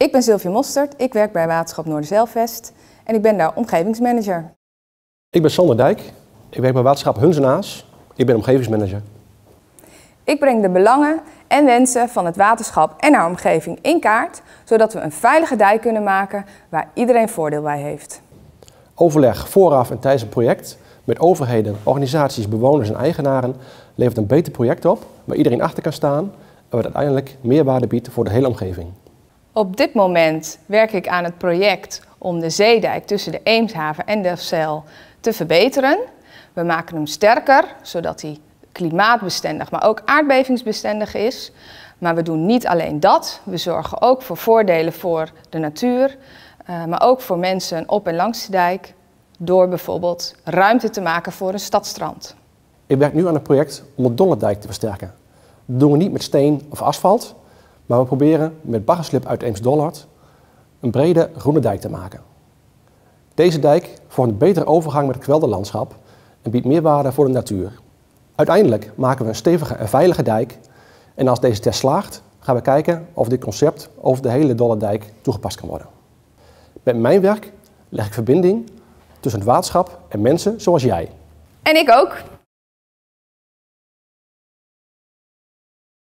Ik ben Sylvia Mostert, ik werk bij Waterschap Noorderzeilvest en ik ben daar omgevingsmanager. Ik ben Sander Dijk, ik werk bij Waterschap Huns en Aas, ik ben omgevingsmanager. Ik breng de belangen en wensen van het waterschap en haar omgeving in kaart, zodat we een veilige dijk kunnen maken waar iedereen voordeel bij heeft. Overleg vooraf en tijdens het project met overheden, organisaties, bewoners en eigenaren levert een beter project op waar iedereen achter kan staan en wat uiteindelijk meerwaarde biedt voor de hele omgeving. Op dit moment werk ik aan het project om de zeedijk tussen de Eemshaven en Delfzijl te verbeteren. We maken hem sterker, zodat hij klimaatbestendig, maar ook aardbevingsbestendig is. Maar we doen niet alleen dat, we zorgen ook voor voordelen voor de natuur, maar ook voor mensen op en langs de dijk, door bijvoorbeeld ruimte te maken voor een stadstrand. Ik werk nu aan een project om de Dollardijk te versterken. Dat doen we niet met steen of asfalt, maar we proberen met baggerslip uit Eems-Dollard een brede groene dijk te maken. Deze dijk vormt een betere overgang met het kwelderlandschap en biedt meerwaarde voor de natuur. Uiteindelijk maken we een stevige en veilige dijk en als deze test slaagt, gaan we kijken of dit concept over de hele Dollardijk toegepast kan worden. Met mijn werk leg ik verbinding tussen het waterschap en mensen zoals jij. En ik ook.